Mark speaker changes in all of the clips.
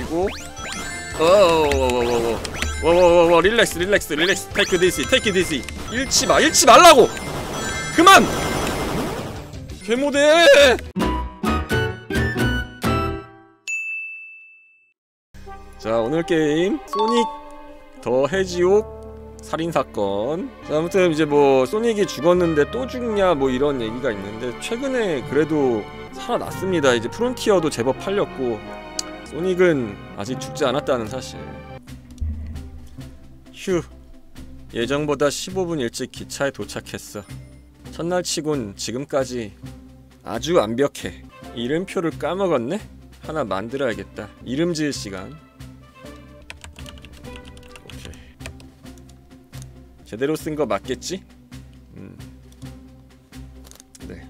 Speaker 1: 그리고 워워워워워워워워워 릴렉스 테이크 디시 잃지 말라고! 그만! 개모대! 자, 오늘 게임 소닉 더 해지옥 살인사건. 자, 아무튼 이제 뭐 소닉이 죽었는데 또 죽냐 뭐 이런 얘기가 있는데 최근에 그래도 살아났습니다. 이제 프론티어도 제법 팔렸고 소닉은 아직 죽지 않았다는 사실. 휴, 예정보다 15분 일찍 기차에 도착했어. 첫날치곤 지금까지 아주 완벽해. 이름표를 까먹었네? 하나 만들어야겠다. 이름 지을 시간. 오케이. 제대로 쓴 거 맞겠지? 네.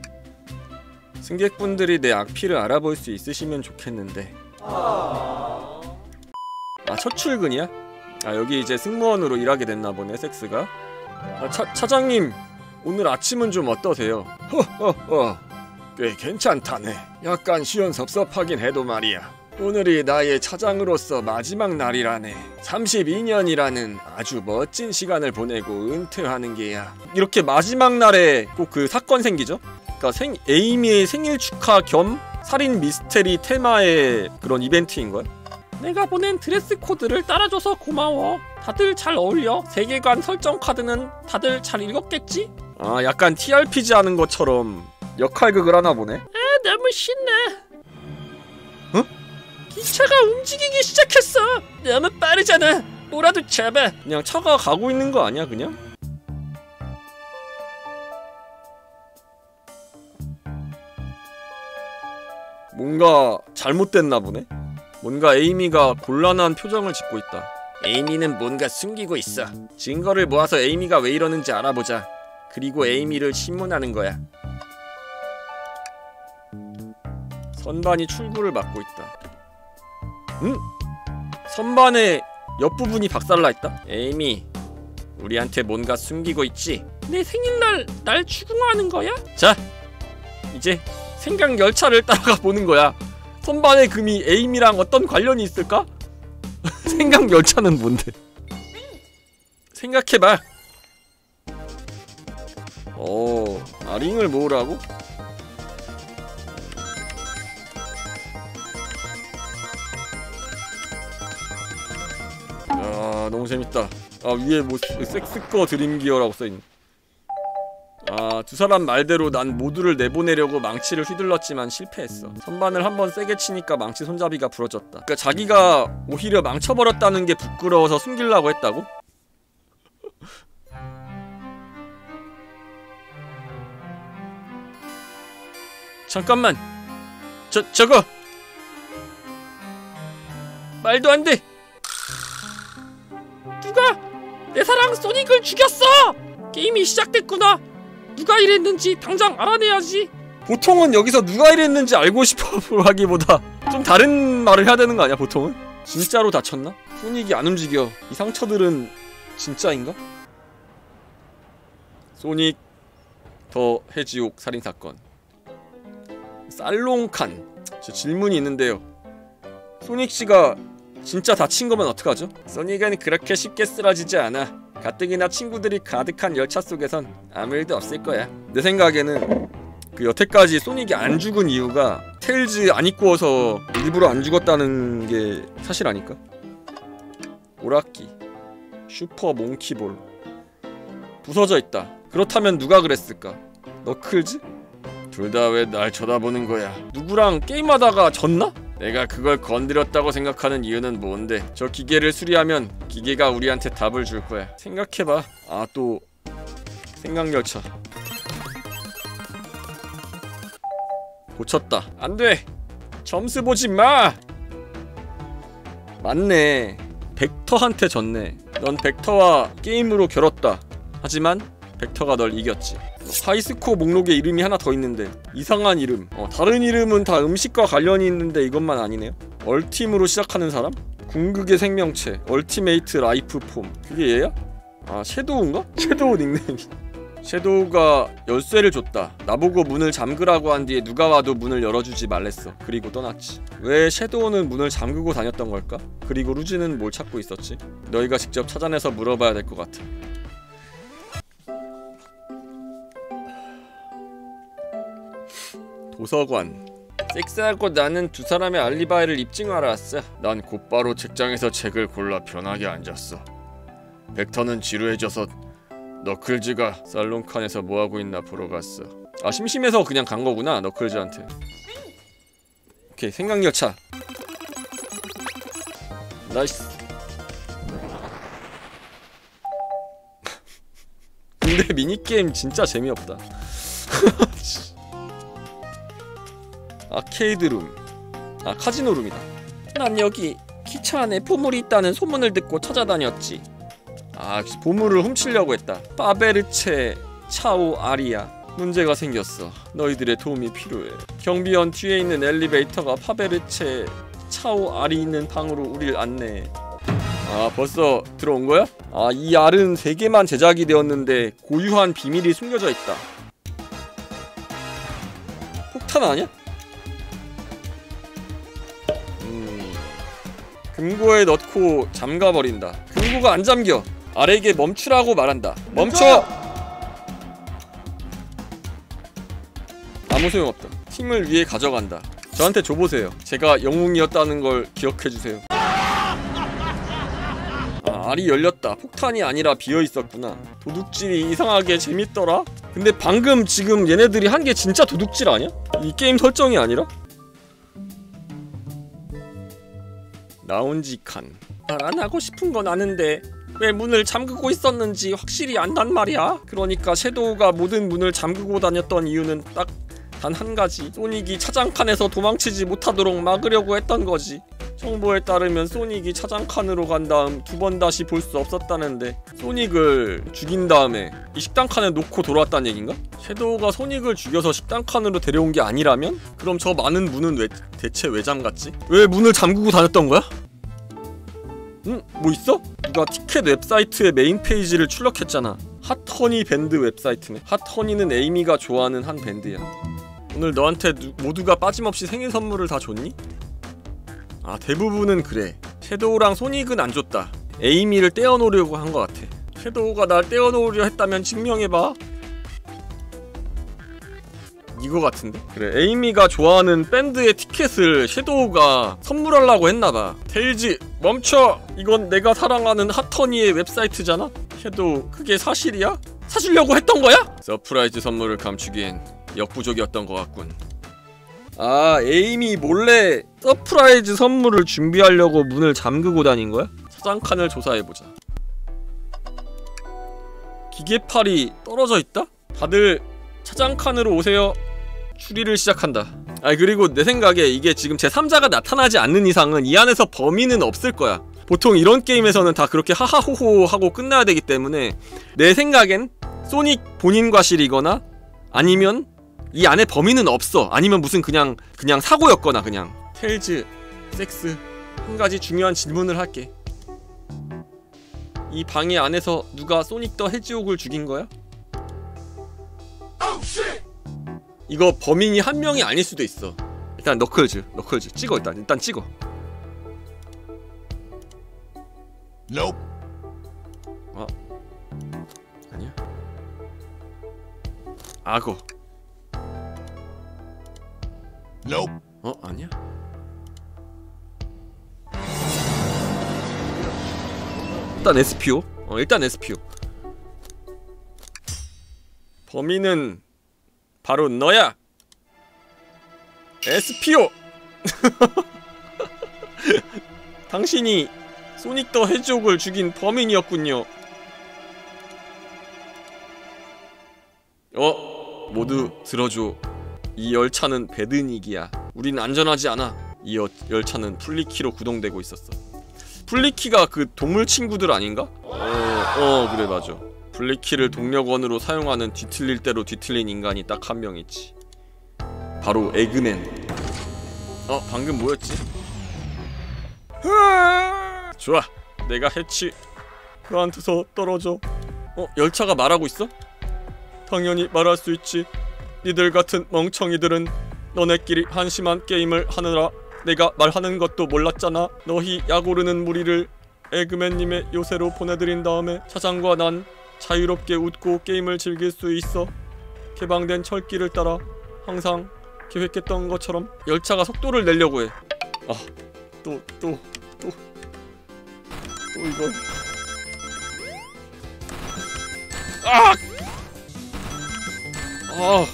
Speaker 1: 승객분들이 내 악필을 알아볼 수 있으시면 좋겠는데. 아, 첫 출근이야? 아, 여기 이제 승무원으로 일하게 됐나 보네, 섹스가. 아, 차장님, 오늘 아침은 좀 어떠세요? 허허허, 꽤 괜찮다네. 약간 시원섭섭하긴 해도 말이야. 오늘이 나의 차장으로서 마지막 날이라네. 32년이라는 아주 멋진 시간을 보내고 은퇴하는 게야. 이렇게 마지막 날에 꼭 그 사건 생기죠? 그니까 에이미의 생일 축하 겸 살인 미스테리 테마의 그런 이벤트인거야? 내가 보낸 드레스 코드를 따라줘서 고마워. 다들 잘 어울려. 세계관 설정 카드는 다들 잘 읽었겠지? 아, 약간 TRPG 하는 것처럼 역할극을 하나 보네? 너무 신나. 어? 기차가 움직이기 시작했어. 너무 빠르잖아. 뭐라도 잡아. 그냥 차가 가고 있는 거 아니야, 그냥? 뭔가 잘못됐나 보네? 뭔가 에이미가 곤란한 표정을 짓고 있다. 에이미는 뭔가 숨기고 있어. 증거를 모아서 에이미가 왜 이러는지 알아보자. 그리고 에이미를 신문하는 거야. 선반이 출구를 막고 있다. 응? 선반의 옆부분이 박살나 있다? 에이미, 우리한테 뭔가 숨기고 있지? 내 생일날 날 추궁하는 거야? 자, 이제 생각 열차를 따라가 보는 거야. 선반의 금이 에이미랑 어떤 관련이 있을까? 생각 열차는 뭔데? 생각해봐. 링을 모으라고? 야, 너무 재밌다. 아, 위에 뭐 섹스거 드림기어라고 써있네. 아, 두 사람 말대로 난 모두를 내보내려고 망치를 휘둘렀지만 실패했어. 선반을 한번 세게 치니까 망치 손잡이가 부러졌다. 그러니까 자기가 오히려 망쳐버렸다는 게 부끄러워서 숨기려고 했다고? 잠깐만. 저거 말도 안 돼. 누가 내 사랑 소닉을 죽였어. 게임이 시작됐구나. 누가 이랬는지 당장 알아내야지. 보통은 여기서 누가 이랬는지 알고 싶어 하기보다 좀 다른 말을 해야 되는 거 아니야, 보통은? 진짜로 다쳤나? 소닉이 안 움직여. 이 상처들은 진짜인가? 소닉 더 해지옥 살인사건. 살롱칸. 저 질문이 있는데요. 소닉씨가 진짜 다친 거면 어떡하죠? 소닉은 그렇게 쉽게 쓰러지지 않아. 가뜩이나 친구들이 가득한 열차 속에선 아무 일도 없을 거야. 내 생각에는 그 여태까지 소닉이 안 죽은 이유가 테일즈 안 입고 와서 일부러 안 죽었다는 게 사실 아닐까? 오락기, 슈퍼 몽키볼, 부서져 있다. 그렇다면 누가 그랬을까? 너클즈? 둘 다 왜 날 쳐다보는 거야? 누구랑 게임하다가 졌나? 내가 그걸 건드렸다고 생각하는 이유는 뭔데? 저 기계를 수리하면 기계가 우리한테 답을 줄 거야. 생각해봐. 아, 또 생각열차 고쳤다. 안돼! 점수 보지 마! 맞네. 벡터한테 졌네. 넌 벡터와 게임으로 겨뤘다. 하지만 벡터가 널 이겼지. 하이스코어 목록에 이름이 하나 더 있는데 이상한 이름. 다른 이름은 다 음식과 관련이 있는데 이것만 아니네요. 얼팀으로 시작하는 사람? 궁극의 생명체, 얼티메이트 라이프 폼. 그게 얘야? 아, 섀도우인가? 섀도우 닉네임. 섀도우가 열쇠를 줬다. 나보고 문을 잠그라고 한 뒤에 누가 와도 문을 열어주지 말랬어. 그리고 떠났지. 왜 섀도우는 문을 잠그고 다녔던 걸까? 그리고 루즈는 뭘 찾고 있었지? 너희가 직접 찾아내서 물어봐야 될 것 같아. 도서관. 섹스하고 나는 두 사람의 알리바이를 입증하러 왔어. 난 곧바로 책장에서 책을 골라 편하게 앉았어. 벡터는 지루해져서 너클즈가 살롱칸에서 뭐하고 있나 보러 갔어. 아, 심심해서 그냥 간 거구나, 너클즈한테. 오케이, 생각열차. 나이스. 근데 미니게임 진짜 재미없다. 아케이드룸. 아, 카지노룸이다. 난 여기 기차 안에 보물이 있다는 소문을 듣고 찾아다녔지. 아, 보물을 훔치려고 했다. 파베르체 차오 아리야. 문제가 생겼어. 너희들의 도움이 필요해. 경비원 뒤에 있는 엘리베이터가 파베르체 차오 아리 있는 방으로 우릴 안내해. 아, 벌써 들어온 거야? 아, 이 알은 3개만 제작이 되었는데 고유한 비밀이 숨겨져 있다. 폭탄 아니야? 금고에 넣고 잠가버린다. 금고가 안 잠겨. 알에게 멈추라고 말한다. 멈춰! 아무 소용없다. 팀을 위해 가져간다. 저한테 줘보세요. 제가 영웅이었다는 걸 기억해주세요. 아, 알이 열렸다. 폭탄이 아니라 비어있었구나. 도둑질이 이상하게 재밌더라? 근데 방금 지금 얘네들이 한 게 진짜 도둑질 아니야? 이 게임 설정이 아니라? 라운지 칸. 말 안 하고 싶은 건 아는데 왜 문을 잠그고 있었는지 확실히 안단 말이야. 그러니까 섀도우가 모든 문을 잠그고 다녔던 이유는 딱 단 한 가지. 소닉이 차장칸에서 도망치지 못하도록 막으려고 했던 거지. 정보에 따르면 소닉이 차장칸으로 간 다음 2번 다시 볼 수 없었다는데 소닉을 죽인 다음에 이 식당칸에 놓고 돌아왔다는 얘긴가? 섀도우가 소닉을 죽여서 식당칸으로 데려온 게 아니라면? 그럼 저 많은 문은 대체 왜 잠갔지? 왜 문을 잠그고 다녔던 거야? 응? 뭐 있어? 누가 티켓 웹사이트의 메인 페이지를 출력했잖아. 핫허니 밴드 웹사이트네. 핫허니는 에이미가 좋아하는 한 밴드야. 오늘 너한테 모두가 빠짐없이 생일 선물을 다 줬니? 아, 대부분은 그래. 섀도우랑 소닉은 안 줬다. 에이미를 떼어놓으려고 한 것 같아. 섀도우가 날 떼어놓으려 했다면 증명해봐. 이거 같은데? 그래, 에이미가 좋아하는 밴드의 티켓을 섀도우가 선물하려고 했나봐. 테일즈, 멈춰! 이건 내가 사랑하는 핫허니의 웹사이트잖아? 섀도우, 그게 사실이야? 사주려고 했던 거야? 서프라이즈 선물을 감추기엔 역부족이었던 것 같군. 아, 에이미 몰래 서프라이즈 선물을 준비하려고 문을 잠그고 다닌 거야? 차장칸을 조사해보자. 기계팔이 떨어져 있다? 다들 차장칸으로 오세요. 추리를 시작한다. 아, 그리고 내 생각에 이게 지금 제3자가 나타나지 않는 이상은 이 안에서 범인은 없을 거야. 보통 이런 게임에서는 다 그렇게 하하호호 하고 끝나야 되기 때문에 내 생각엔 소닉 본인 과실이거나 아니면 이 안에 범인은 없어. 아니면 무슨 그냥 사고였거나. 그냥 테일즈, 섹스, 한 가지 중요한 질문을 할게. 이 방의 안에서 누가 소닉 더 해지옥을 죽인 거야? 이거 범인이 한 명이 아닐 수도 있어. 일단 너클즈 찍어. 일단 찍어.
Speaker 2: Nope.
Speaker 1: 어? 아니야? 악어.
Speaker 2: Nope.
Speaker 1: 어? 아니야? 일단 SPO. 일단 SPO. 범인은 바로 너야. SPO. 당신이 소닉 더 해지옥을 죽인 범인이었군요. 모두 들어줘. 이 열차는 배드닉이야. 우린 안전하지 않아. 이 열차는 플리키로 구동되고 있었어. 플리키가 그 동물 친구들 아닌가? 그래, 맞아. 플리키를 동력원으로 사용하는 뒤틀릴 대로 뒤틀린 인간이 딱 한 명 있지. 바로 에그맨. 방금 뭐였지? 좋아, 내가 해치. 그한테서 떨어져. 열차가 말하고 있어? 당연히 말할 수 있지. 니들 같은 멍청이들은 너네끼리 한심한 게임을 하느라 내가 말하는 것도 몰랐잖아. 너희 약오르는 무리를 에그맨님의 요새로 보내드린 다음에 차장과 난 자유롭게 웃고 게임을 즐길 수 있어. 개방된 철길을 따라 항상 계획했던 것처럼 열차가 속도를 내려고 해. 아, 또 이거. 아! 아!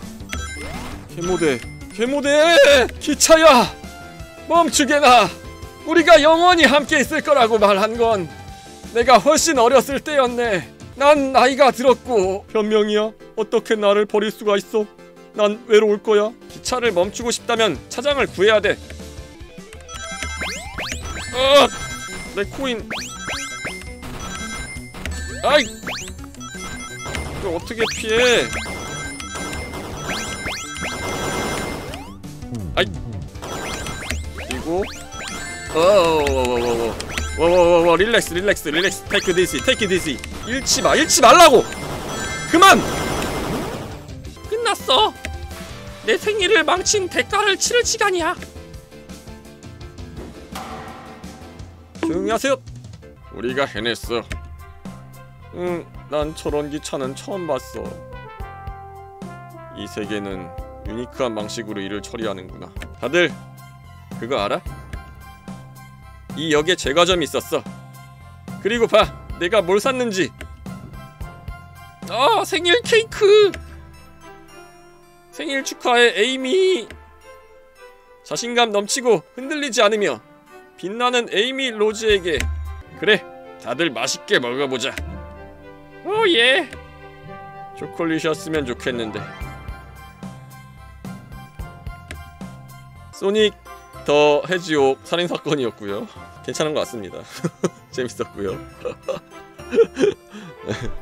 Speaker 1: 개모대! 기차야! 멈추게 놔! 우리가 영원히 함께 있을 거라고 말한 건 내가 훨씬 어렸을 때였네. 난 나이가 들었고. 변명이야? 어떻게 나를 버릴 수가 있어? 난 외로울 거야. 기차를 멈추고 싶다면 차장을 구해야 돼. 내 코인. 아이! 이걸 어떻게 피해? 아이! 그리고 릴렉스. 테이크 디시. 잃지 말라고! 그만! 끝났어. 내 생일을 망친 대가를 치를 시간이야. 조용히 하세요. 우리가 해냈어. 난 저런 기차는 처음 봤어. 이 세계는 유니크한 방식으로 일을 처리하는구나. 다들 그거 알아? 이 역에 제과점이 있었어. 그리고 봐, 내가 뭘 샀는지. 생일 케이크! 생일 축하해, 에이미! 자신감 넘치고 흔들리지 않으며 빛나는 에이미 로즈에게. 그래, 다들 맛있게 먹어보자. 예. 초콜릿이었으면 좋겠는데. 소닉 더 해지옥 살인사건이었고요. 괜찮은 것 같습니다. 재밌었고요.